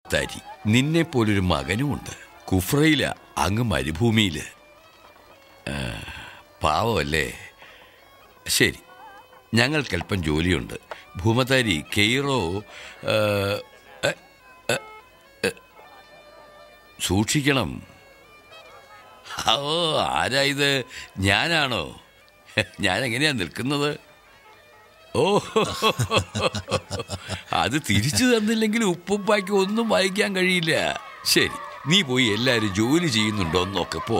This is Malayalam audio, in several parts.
തരി നിന്നെ പോലൊരു മകനുമുണ്ട്. കുഫ്രയില, അങ്ങ് മരുഭൂമിയിൽ. പാവമല്ലേ? ശരി, ഞങ്ങൾക്കല്പം ജോലിയുണ്ട്. ഭൂമതാരി, കെയ്റോ സൂക്ഷിക്കണം. ഓ, ആരാ ഇത്? ഞാനാണോ? ഞാനെങ്ങനെയാ നിൽക്കുന്നത്? ഓ, അത് തിരിച്ചു തന്നില്ലെങ്കിൽ ഉപ്പുപ്പായ്ക്ക് ഒന്നും വായിക്കാൻ കഴിയില്ല. ശരി, നീ പോയി എല്ലാവരും ജോലി ചെയ്യുന്നുണ്ടോ എന്നൊക്കെ പോ.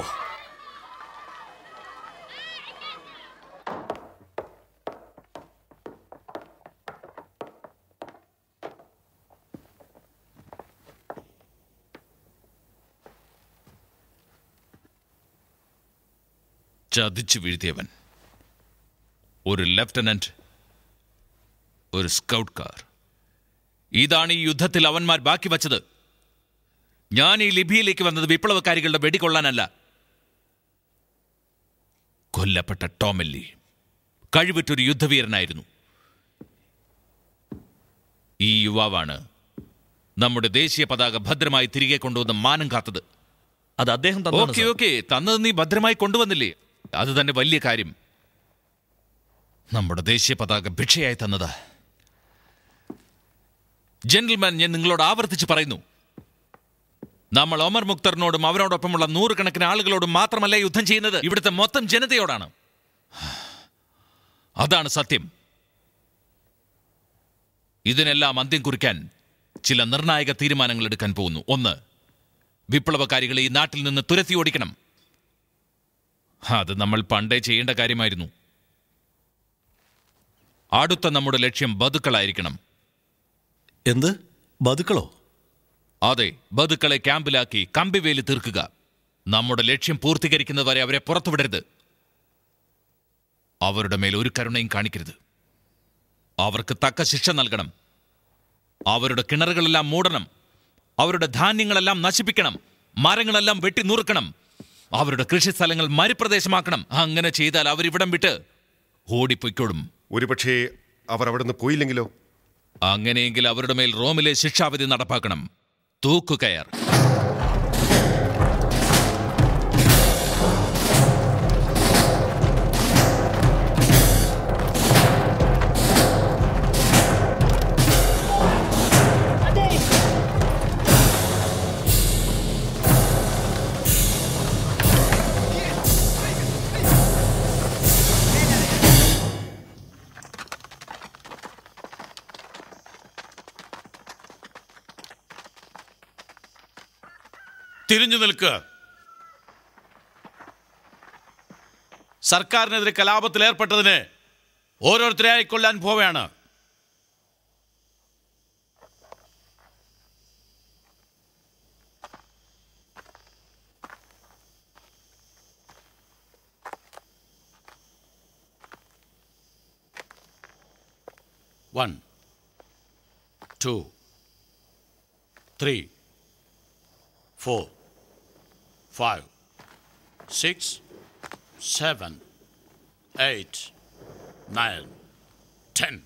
ചതിച്ചു വീഴ്ത്തിയവൻ, ഒരു ലെഫ്റ്റനന്റ്, ഒരു സ്കൗട്ട് കാർ. ഇതാണ് ഈ യുദ്ധത്തിൽ അവന്മാർ ബാക്കി വച്ചത്. ഞാൻ ഈ ലിബിയയിലേക്ക് വന്നത് വിപ്ലവകാരികളുടെ വെടികൊള്ളാനല്ല. കൊല്ലപ്പെട്ട ടോമെല്ലി കഴിവുറ്റൊരു യുദ്ധവീരനായിരുന്നു. ഈ യുവാവാണ് നമ്മുടെ ദേശീയ പതാക ഭദ്രമായി തിരികെ കൊണ്ടുവന്ന് മാനം കാത്തത്. അത് അദ്ദേഹം തന്നത് നീ ഭദ്രമായി കൊണ്ടുവന്നില്ലേ? അത് തന്നെ വലിയ കാര്യം. നമ്മുടെ ദേശീയ പതാക ഭിക്ഷയായി തന്നത്. ജെന്റിൽമാൻ, ഞാൻ നിങ്ങളോട് ആവർത്തിച്ച് പറയുന്നു, നമ്മൾ ഒമർ മുക്തറിനോടും അവരോടൊപ്പമുള്ള നൂറുകണക്കിന് ആളുകളോടും മാത്രമല്ല യുദ്ധം ചെയ്യുന്നത്, ഇവിടുത്തെ മൊത്തം ജനതയോടാണ്. അതാണ് സത്യം. ഇതിനെല്ലാം അന്ത്യം കുറിക്കാൻ ചില നിർണായക തീരുമാനങ്ങൾ എടുക്കാൻ പോകുന്നു. ഒന്ന്, വിപ്ലവകാരികളെ ഈ നാട്ടിൽ നിന്ന് തുരത്തി ഓടിക്കണം. അത് നമ്മൾ പണ്ടേ ചെയ്യേണ്ട കാര്യമായിരുന്നു. അടുത്ത നമ്മുടെ ലക്ഷ്യം ബതുക്കളായിരിക്കണം. എന്ത്? ബതുക്കളോ? അതെ, ബതുക്കളെ ക്യാമ്പിലാക്കി കമ്പിവേലി തീർക്കുക. നമ്മുടെ ലക്ഷ്യം പൂർത്തീകരിക്കുന്നതുവരെ അവരെ പുറത്തുവിടരുത്. അവരുടെ മേൽ ഒരു കരുണയും കാണിക്കരുത്. അവർക്ക് തക്ക ശിക്ഷ നൽകണം. അവരുടെ കിണറുകളെല്ലാം മൂടണം. അവരുടെ ധാന്യങ്ങളെല്ലാം നശിപ്പിക്കണം. മരങ്ങളെല്ലാം വെട്ടി നുറുക്കണം. അവരുടെ കൃഷിസ്ഥലങ്ങൾ മരുപ്രദേശമാക്കണം. അങ്ങനെ ചെയ്താൽ അവരിവിടം വിട്ട് ഓടിപ്പൊയ്ക്കോളും. ഒരുപക്ഷേ അവർ അവിടെ നിന്ന് പോയില്ലെങ്കിലോ? അങ്ങനെയെങ്കിൽ അവരുടെ മേൽ റോമിലെ ശിക്ഷാവിധി നടപ്പാക്കണം. തൂക്കുകയർ. തിരിഞ്ഞു നിൽക്കുക. സർക്കാരിനെതിരെ കലാപത്തിൽ ഏർപ്പെട്ടതിന് ഓരോരുത്തരെയായി കൊല്ലാൻ പോവുകയാണ്. One, 2, 3, 4, 5, 6, 7, 8, 9, 10.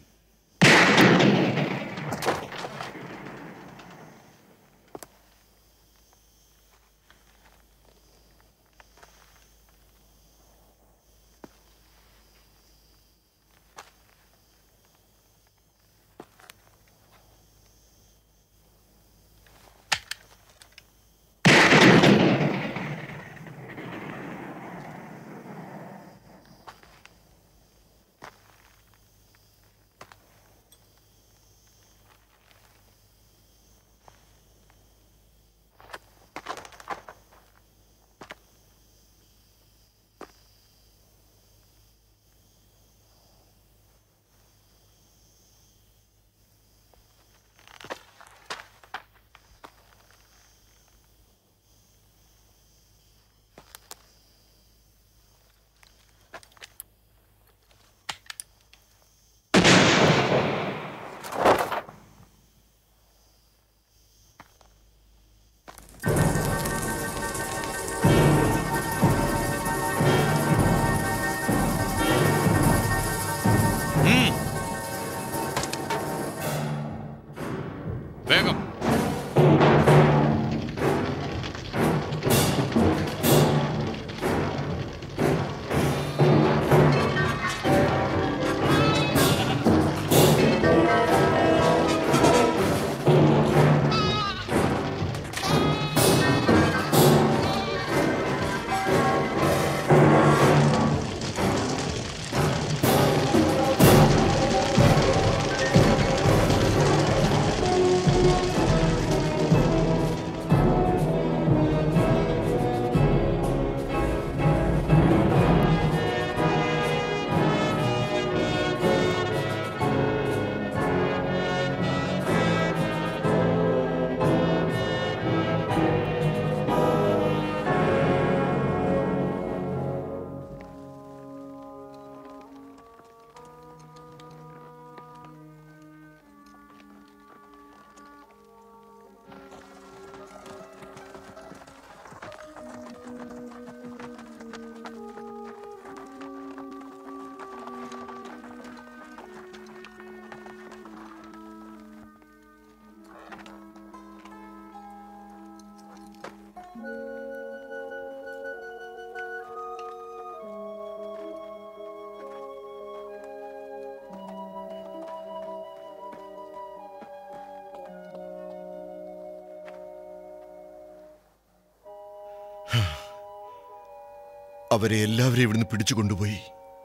അവരെ എല്ലാവരെയും ഇവിടുന്ന് പിടിച്ചു കൊണ്ടുപോയി.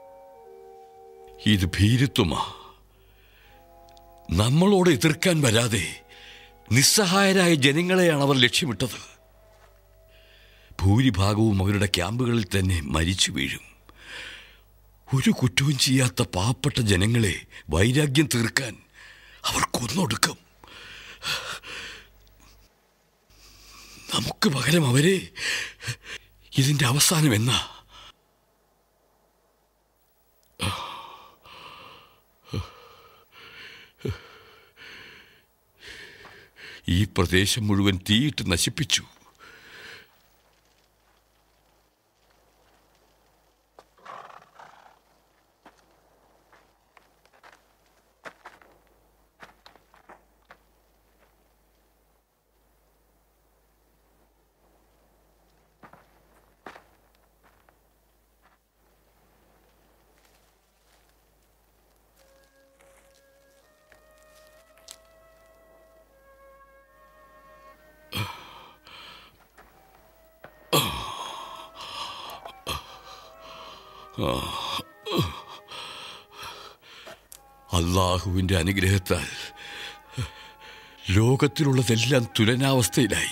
ഇത് ഭീരുത്വമാ. നമ്മളോട് എതിർക്കാൻ വരാതെ നിസ്സഹായരായ ജനങ്ങളെയാണ് അവർ ലക്ഷ്യമിട്ടത്. ഭൂരിഭാഗവും അവരുടെ ക്യാമ്പുകളിൽ തന്നെ മരിച്ചു വീഴും. ഒരു കുറ്റവും ചെയ്യാത്ത പാവപ്പെട്ട ജനങ്ങളെ വൈരാഗ്യം തീർക്കാൻ അവർ കൊന്നൊടുക്കും. നമുക്ക് പകരം അവരെ. ഇതിന്റെ അവസാനം എന്നാ? ഈ പ്രദേശം മുഴുവൻ തീയിട്ട് നശിപ്പിച്ചു. അല്ലാഹുവിൻ്റെ അനുഗ്രഹത്താൽ ലോകത്തിലുള്ളതെല്ലാം തുലനാവസ്ഥയിലായി.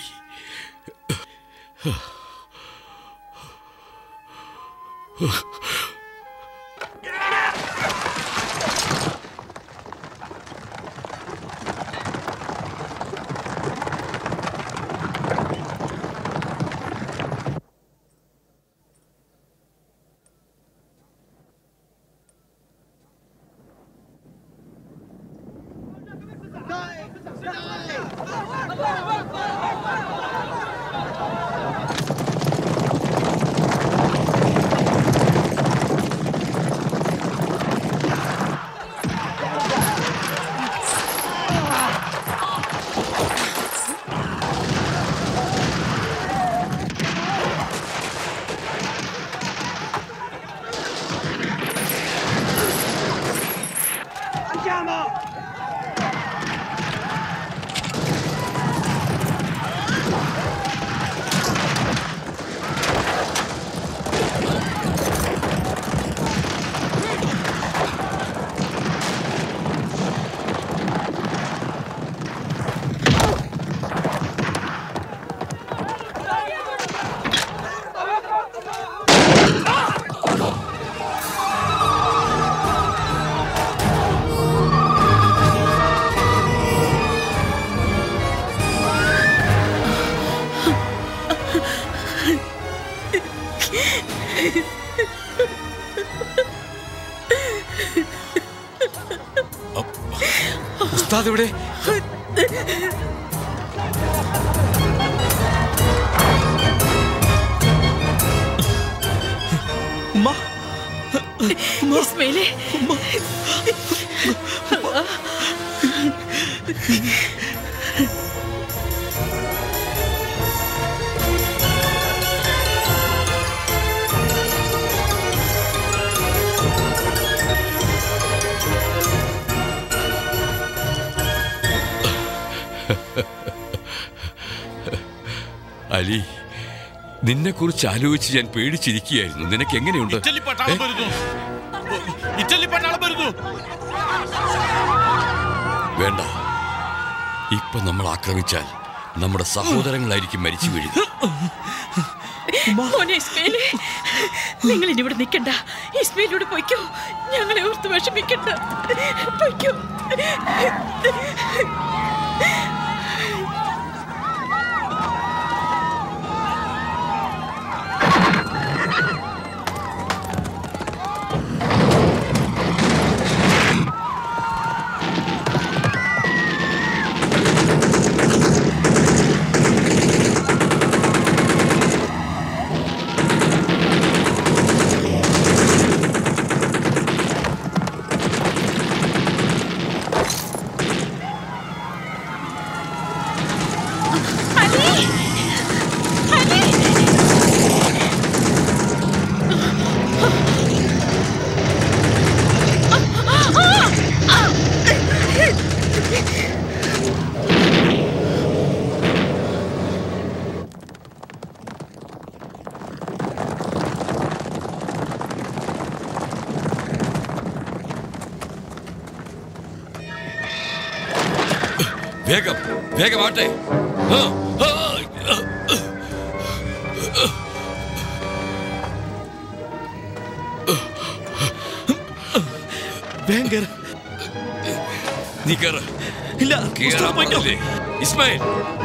ഉസ്താദ് ഇവിടെ? ഇസ്മയിലേ, അലി, നിന്നെ കുറിച്ച് ആലോചിച്ച് ഞാൻ പേടിച്ചിരിക്കുകയായിരുന്നു. നിനക്ക് എങ്ങനെയുണ്ട്? വേണ്ട, ഇപ്പൊ നമ്മൾ ആക്രമിച്ചാൽ നമ്മുടെ സഹോദരങ്ങളായിരിക്കും മരിച്ചു വീഴുന്നത്. നിങ്ങൾ ഇനി ഇവിടെ നിൽക്കണ്ട. ഇസ്മയിലൂടെ പൊയ്ക്കോ. ഞങ്ങളെ ഓർത്ത് വിഷമിക്കണ്ട. പൊയ്ക്കോ. വേഗം വേഗമാട്ടെ. നീ കേറ്. ഇല്ല, കേറാൻ പറഞ്ഞില്ലേ? ഇസ്മായിൽ,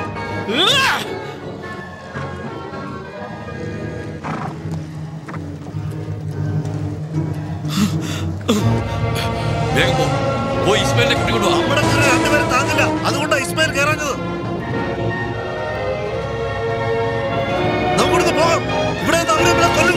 വേഗം പോ. പോയി ഇസ്മായിലിനെ കൂട്ടിക്കൊണ്ടുവാ. നമ്മുടെ രണ്ടുപേരും താങ്ങില്ല, അതുകൊണ്ടാണ് ഇസ്മായിൽ കയറാഞ്ഞത്. നമുക്കിവിടുന്ന് പോകാം. ഇവിടെ അവരെ കൊല്ലും.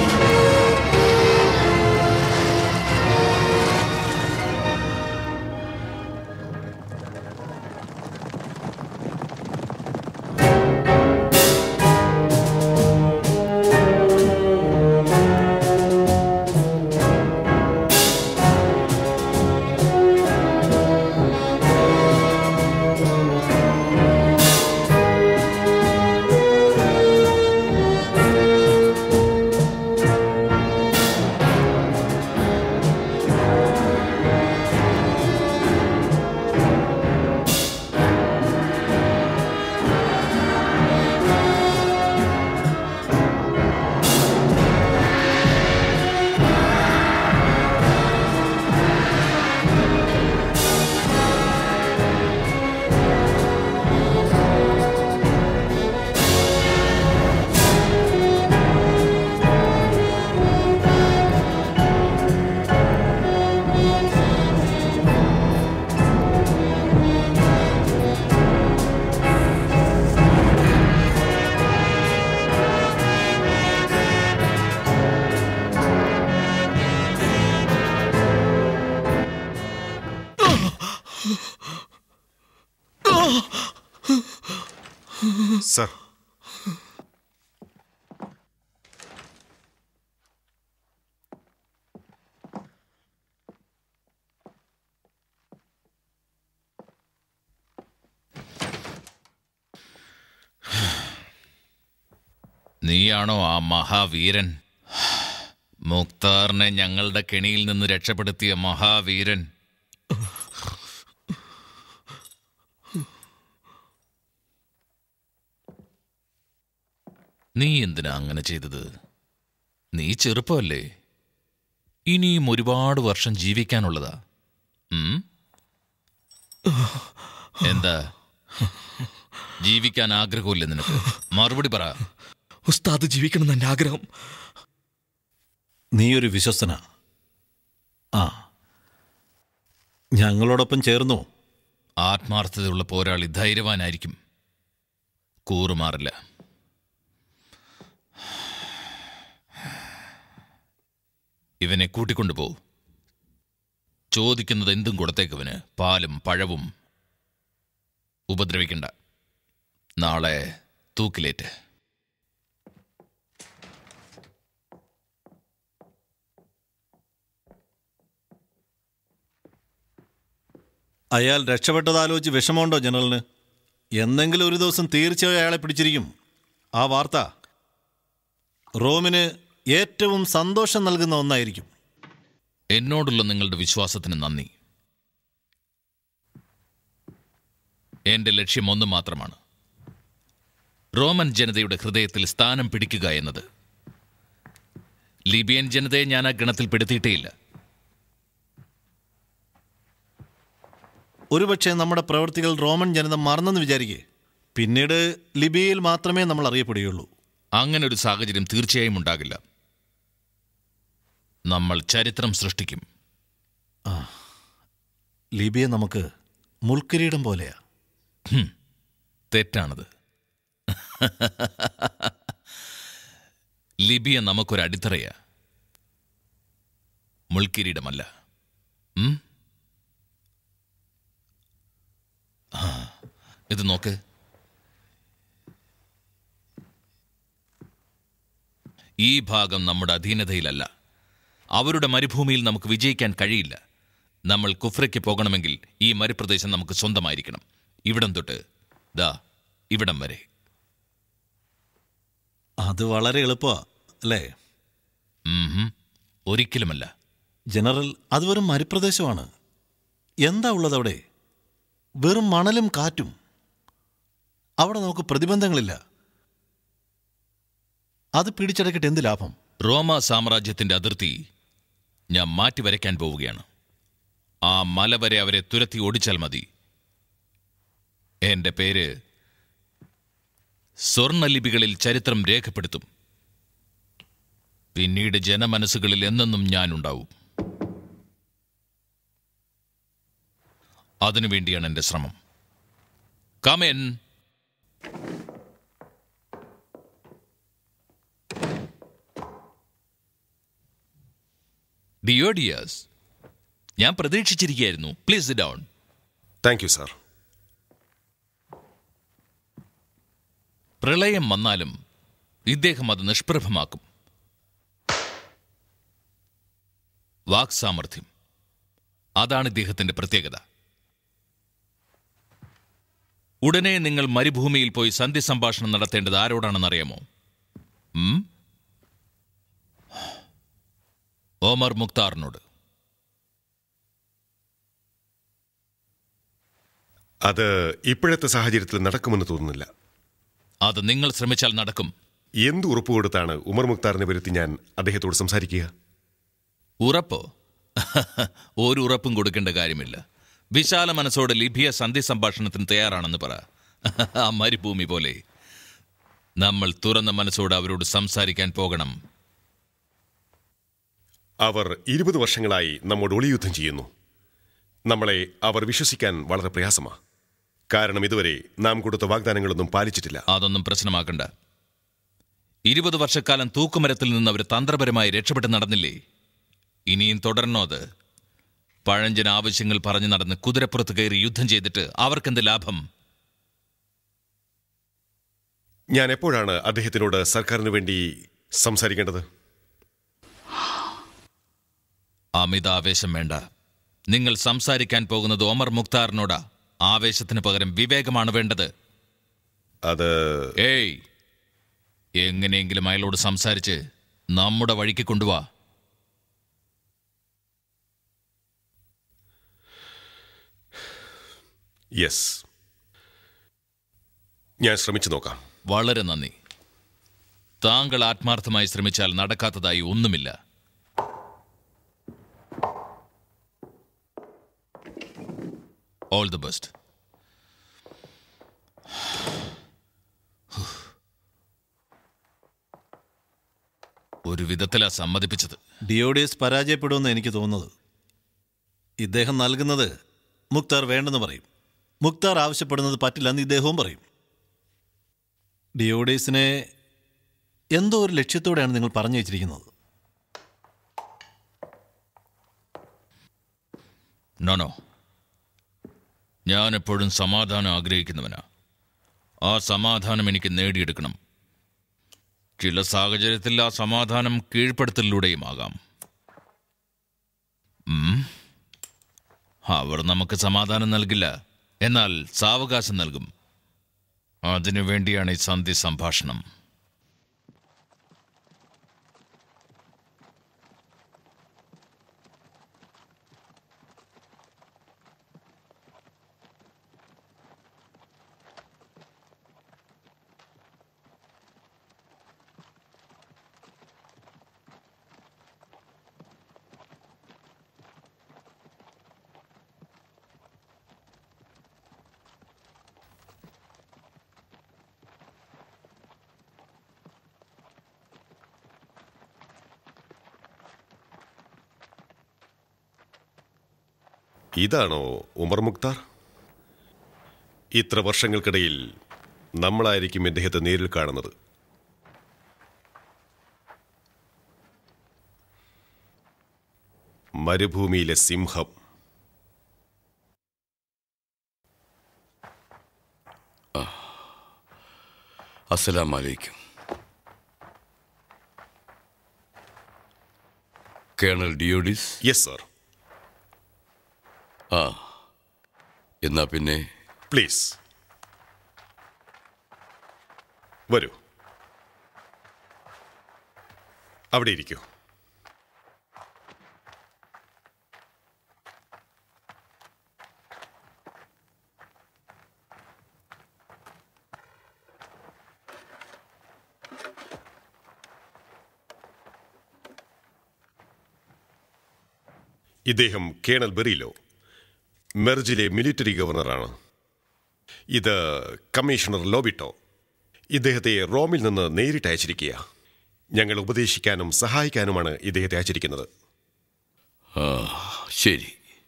സർ, നീയാണോ ആ മഹാവീരൻ? മുക്താറിനെ ഞങ്ങളുടെ കെണിയിൽ നിന്ന് രക്ഷപ്പെടുത്തിയ മഹാവീരൻ? നീ എന്തിനാ അങ്ങനെ ചെയ്തത്? നീ ചെറുപ്പമല്ലേ, ഇനിയും ഒരുപാട് വർഷം ജീവിക്കാനുള്ളതാ. എന്താ, ജീവിക്കാൻ ആഗ്രഹമില്ല നിനക്ക്? മറുപടി പറ. ഉസ്താദ് ജീവിക്കണം എന്റെ ആഗ്രഹം. നീയൊരു വിശ്വസ്തനാ. ആ, ഞങ്ങളോടൊപ്പം ചേർന്നു. ആത്മാർത്ഥതയുള്ള പോരാളി ധൈര്യവാനായിരിക്കും, കൂറുമാറില്ല. ഇവനെ കൂട്ടിക്കൊണ്ടുപോ. ചോദിക്കുന്നത് എന്തും കൊടുത്തേക്കവന്, പാലും പഴവും. ഉപദ്രവിക്കണ്ട. നാളെ തൂക്കിലേറ്റ്. അയാൾ രക്ഷപ്പെട്ടതാലോചിച്ച് വിഷമമുണ്ടോ ജനറലിന്? എന്തെങ്കിലും ഒരു ദിവസം തീർച്ചയായും അയാളെ പിടിച്ചിരിക്കും. ആ വാർത്ത റോമിന് ഏറ്റവും സന്തോഷം നൽകുന്ന ഒന്നായിരിക്കും. എന്നോടുള്ള നിങ്ങളുടെ വിശ്വാസത്തിന് നന്ദി. എന്റെ ലക്ഷ്യം ഒന്ന് മാത്രമാണ്: റോമൻ ജനതയുടെ ഹൃദയത്തിൽ സ്ഥാനം പിടിക്കുക എന്നത്. ലിബിയൻ ജനതയെ ഞാൻ ആ ഗണത്തിൽ പെടുത്തിയിട്ടേയില്ല. ഒരുപക്ഷെ നമ്മുടെ പ്രവൃത്തികൾ റോമൻ ജനത മറന്നെന്ന് വിചാരിക്കേ. പിന്നീട് ലിബിയയിൽ മാത്രമേ നമ്മൾ അറിയപ്പെടുകയുള്ളൂ. അങ്ങനെ ഒരു സാഹചര്യം തീർച്ചയായും ഉണ്ടാകില്ല. നമ്മൾ ചരിത്രം സൃഷ്ടിക്കും. ലിബിയ നമുക്ക് മുൾക്കിരീടം പോലെയാ. തെറ്റാണത്. ലിബിയ നമുക്കൊരു അടിത്തറയാ, മുൾക്കിരീടമല്ല. ഇത് നോക്ക്. ഈ ഭാഗം നമ്മുടെ അധീനതയിലല്ല. അവരുടെ മരുഭൂമിയിൽ നമുക്ക് വിജയിക്കാൻ കഴിയില്ല. നമ്മൾ കുഫ്രയ്ക്ക് പോകണമെങ്കിൽ ഈ മരുപ്രദേശം നമുക്ക് സ്വന്തമായിരിക്കണം. ഇവിടം തൊട്ട് ദാ ഇവിടം വരെ. അത് വളരെ എളുപ്പമാ അല്ലേ? ഒരിക്കലുമല്ല ജനറൽ. അത് വെറും മരുപ്രദേശമാണ്. എന്താ ഉള്ളതവിടെ? വെറും മണലും കാറ്റും. അവിടെ നമുക്ക് പ്രതിബന്ധങ്ങളില്ല. അത് പിടിച്ചടക്കിട്ട് എന്ത് ലാഭം? റോമ സാമ്രാജ്യത്തിന്റെ അതിർത്തി ഞാൻ മാറ്റിവരയ്ക്കാൻ പോവുകയാണ്. ആ മല വരെ അവരെ തുരത്തി ഓടിച്ചാൽ മതി. എന്റെ പേര് സ്വർണലിപികളിൽ ചരിത്രം രേഖപ്പെടുത്തും. പിന്നീട് ജനമനസ്സുകളിൽ എന്നെന്നും ഞാനുണ്ടാവും. അതിനുവേണ്ടിയാണ് എന്റെ ശ്രമം. കമൻ. ഡിയോഡിയസ്, ഞാൻ പ്രതീക്ഷിച്ചിരിക്കുകയായിരുന്നു. Please sit down. Thank you sir. പ്രളയം വന്നാലും ഇദ്ദേഹം അത് നിഷ്പ്രഭമാക്കും. വാക്സാമർഥ്യം, അതാണ് ഇദ്ദേഹത്തിന്റെ പ്രത്യേകത. ഉടനെ നിങ്ങൾ മരുഭൂമിയിൽ പോയി സന്ധി സംഭാഷണം നടത്തേണ്ടത് ആരോടാണെന്നറിയാമോ? ഓമർ മുക്താറിനോട്. അത് ഇപ്പോഴത്തെ സാഹചര്യത്തിൽ നടക്കുമെന്ന് തോന്നുന്നില്ല. അത് നിങ്ങൾ ശ്രമിച്ചാൽ നടക്കും. എന്ത് ഉറപ്പ് കൊടുത്താണ് ഉമർ മുക്താറിനെ വരുത്തി ഞാൻ അദ്ദേഹത്തോട് സംസാരിക്കുക? ഉറപ്പോ? ഒരു ഉറപ്പും കൊടുക്കേണ്ട കാര്യമില്ല. വിശാല മനസ്സോടെ ലിബിയ സന്ധി സംഭാഷണത്തിന് തയ്യാറാണെന്ന് പറ. ആ മരുഭൂമി പോലെ നമ്മൾ തുറന്ന മനസ്സോടെ അവരോട് സംസാരിക്കാൻ പോകണം. അവർ 20 വർഷങ്ങളായി നമ്മോട് ഒളിയുദ്ധം ചെയ്യുന്നു. നമ്മളെ അവർ വിശ്വസിക്കാൻ വളരെ പ്രയാസമാണ്. കാരണം ഇതുവരെ നാം കൊടുത്ത വാഗ്ദാനങ്ങളൊന്നും പാലിച്ചിട്ടില്ല. അതൊന്നും പ്രശ്നമാക്കണ്ട. 20 വർഷക്കാലം തൂക്കുമരത്തിൽ നിന്ന് അവർ തന്ത്രപരമായി രക്ഷപ്പെട്ട് നടന്നില്ലേ? ഇനിയും തുടരണോ അത്? പഴഞ്ചൻ ആവശ്യങ്ങൾ പറഞ്ഞു നടന്ന് കുതിരപ്പുറത്ത് കയറി യുദ്ധം ചെയ്തിട്ട് അവർക്കെന്ത് ലാഭം? ഞാൻ എപ്പോഴാണ് അദ്ദേഹത്തിനോട് സർക്കാരിന് വേണ്ടി സംസാരിക്കേണ്ടത്? അമിതാവേശം വേണ്ട. നിങ്ങൾ സംസാരിക്കാൻ പോകുന്നത് ഒമർ മുക്താറിനോടാ. ആവേശത്തിന് പകരം വിവേകമാണ് വേണ്ടത്. അത് എങ്ങനെയെങ്കിലും അയാളോട് സംസാരിച്ച് നമ്മുടെ വഴിക്ക് കൊണ്ടുവാ. യെസ്, ഞാൻ ശ്രമിച്ചു നോക്കാം. വളരെ നന്ദി. താങ്കൾ ആത്മാർത്ഥമായി ശ്രമിച്ചാൽ നടക്കാത്തതായി ഒന്നുമില്ല. All the best. ഒരു വിധത്തിലാ സമ്മതിപ്പിച്ചത്. ഡിയോഡിയസ് പരാജയപ്പെടുമെന്ന് എനിക്ക് തോന്നുന്നത്. ഇദ്ദേഹം നൽകുന്നത് മുക്താർ വേണ്ടെന്ന് പറയും. മുക്താർ ആവശ്യപ്പെടുന്നത് പറ്റില്ലെന്ന് ഇദ്ദേഹവും പറയും. ഡിയോഡിയസിനെ എന്തോ ഒരു ലക്ഷ്യത്തോടെയാണ് നിങ്ങൾ പറഞ്ഞു വെച്ചിരിക്കുന്നത്. നോനോ, ഞാനെപ്പോഴും സമാധാനം ആഗ്രഹിക്കുന്നവനാ. ആ സമാധാനം എനിക്ക് നേടിയെടുക്കണം. ചില സാഹചര്യത്തിൽ ആ സമാധാനം കീഴ്പ്പെടുത്തലിലൂടെയുമാകാം. അവർ നമുക്ക് സമാധാനം നൽകില്ല, എന്നാൽ സാവകാശം നൽകും. അതിനുവേണ്ടിയാണ് ഈ സന്ധി സംഭാഷണം. ഇതാണോ ഉമർ മുക്താർ? ഇത്ര വർഷങ്ങൾക്കിടയിൽ നമ്മളായിരിക്കും ഇദ്ദേഹത്തെ നേരിൽ കാണുന്നത്. മരുഭൂമിയിലെ സിംഹം. അസ്സലാമു അലൈക്കും. കേണൽ ഡിയോഡിസ്? Yes sir. എന്നാ പിന്നെ പ്ലീസ് വരൂ, അവിടെ ഇരിക്കൂ. ഇദ്ദേഹം കേണൽ ബെറിലോ, മെർജിലെ മിലിറ്ററി ഗവർണറാണ്. ഇത് കമ്മീഷണർ ലോബിട്ടോ. ഇദ്ദേഹത്തെ റോമിൽ നിന്ന് നേരിട്ട് അയച്ചിരിക്കുക. ഞങ്ങൾ ഉപദേശിക്കാനും സഹായിക്കാനുമാണ് ഇദ്ദേഹത്തെ അയച്ചിരിക്കുന്നത്. ശരി.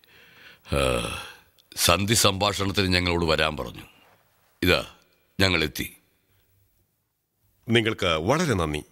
സന്ധി സംഭാഷണത്തിന് ഞങ്ങളോട് വരാൻ പറഞ്ഞു. ഇതാ ഞങ്ങളെത്തി. നിങ്ങൾക്ക് വളരെ നന്ദി.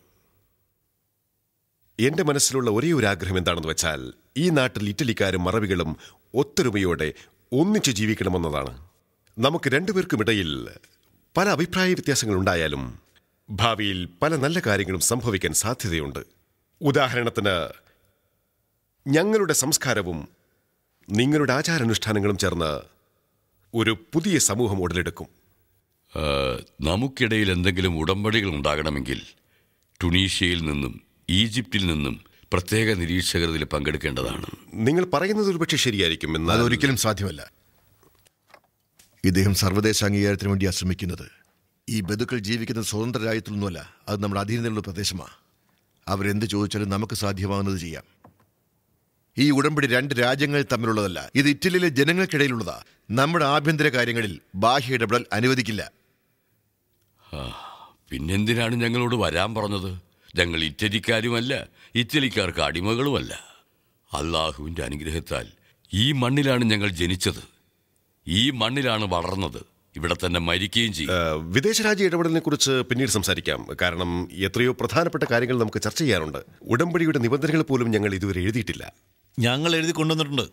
എന്റെ മനസ്സിലുള്ള ഒരേ ഒരു ആഗ്രഹം എന്താണെന്ന് വെച്ചാൽ, ഈ നാട്ടിൽ ഇറ്റലിക്കാരും മറവികളും ഒത്തൊരുമയോടെ ഒന്നിച്ച് ജീവിക്കണമെന്നതാണ്. നമുക്ക് രണ്ടുപേർക്കുമിടയിൽ പല അഭിപ്രായ വ്യത്യാസങ്ങൾ ഉണ്ടായാലും ഭാവിയിൽ പല നല്ല കാര്യങ്ങളും സംഭവിക്കാൻ സാധ്യതയുണ്ട്. ഉദാഹരണത്തിന്, ഞങ്ങളുടെ സംസ്കാരവും നിങ്ങളുടെ ആചാരാനുഷ്ഠാനങ്ങളും ചേർന്ന് ഒരു പുതിയ സമൂഹം ഉടലെടുക്കും. നമുക്കിടയിൽ എന്തെങ്കിലും ഉടമ്പടികൾ ഉണ്ടാകണമെങ്കിൽ ടുണീഷ്യയിൽ നിന്നും ഈജിപ്തിൽ നിന്നും പ്രത്യേക നിരീക്ഷകർ ഇതിൽ പങ്കെടുക്കേണ്ടതാണ്. നിങ്ങൾ പറയുന്നത് ഒരുപക്ഷെ ശരിയായിരിക്കും, എന്നാൽ അതൊരിക്കലും സാധ്യമല്ല. ഇദ്ദേഹം സർവ്വദേശ അംഗീകാരത്തിന് വേണ്ടി ശ്രമിക്കുന്നത്. ഈ ബന്ധുക്കൾ ജീവിക്കുന്ന സ്വതന്ത്ര രാജ്യത്തൊന്നുമല്ല, അത് നമ്മുടെ അധീനതയിലുള്ള പ്രദേശമാണ്. അവരെന്ത് ചോദിച്ചാലും നമുക്ക് സാധ്യമാകുന്നത് ചെയ്യാം. ഈ ഉടമ്പടി 2 രാജ്യങ്ങൾ തമ്മിലുള്ളതല്ല, ഇത് ഇറ്റലിയിലെ ജനങ്ങൾക്കിടയിലുള്ളതാ. നമ്മുടെ ആഭ്യന്തര കാര്യങ്ങളിൽ ബാഹ്യ ഇടപെടൽ അനുവദിക്കില്ല. പിന്നെന്തിനാണ് ഞങ്ങളോട് വരാൻ പറഞ്ഞത്? ഞങ്ങൾ ഇറ്റലിക്കാരുമല്ല, ഇറ്റലിക്കാർക്ക് അടിമകളുമല്ല. അള്ളാഹുവിൻ്റെ അനുഗ്രഹത്താൽ ഈ മണ്ണിലാണ് ഞങ്ങൾ ജനിച്ചത്, ഈ മണ്ണിലാണ് വളർന്നത്, ഇവിടെ തന്നെ മരിക്കുകയും ചെയ്യും. വിദേശരാജ്യ ഇടപെടലിനെ കുറിച്ച് പിന്നീട് സംസാരിക്കാം. കാരണം എത്രയോ പ്രധാനപ്പെട്ട കാര്യങ്ങൾ നമുക്ക് ചർച്ച ചെയ്യാനുണ്ട്. ഉടമ്പടിയുടെ നിബന്ധനകൾ പോലും ഞങ്ങൾ ഇതുവരെ എഴുതിയിട്ടില്ല. ഞങ്ങൾ എഴുതി കൊണ്ടുവന്നിട്ടുണ്ട്.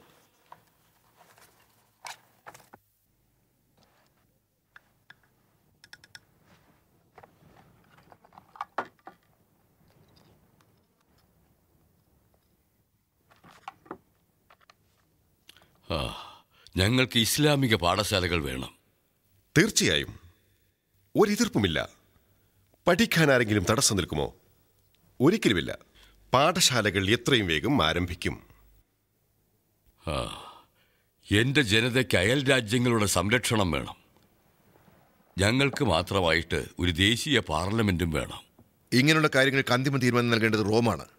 ഞങ്ങൾക്ക് ഇസ്ലാമിക പാഠശാലകൾ വേണം. തീർച്ചയായും, ഒരെതിർപ്പുമില്ല. പഠിക്കാൻ ആരെങ്കിലും തടസ്സം നിൽക്കുമോ? ഒരിക്കലുമില്ല. പാഠശാലകൾ എത്രയും വേഗം ആരംഭിക്കും. എൻ്റെ ജനതയ്ക്ക് അയൽ രാജ്യങ്ങളുടെ സംരക്ഷണം വേണം. ഞങ്ങൾക്ക് മാത്രമായിട്ട് ഒരു ദേശീയ പാർലമെന്റും വേണം. ഇങ്ങനെയുള്ള കാര്യങ്ങൾക്ക് അന്തിമ തീരുമാനം നൽകേണ്ടത് റോമാണ്.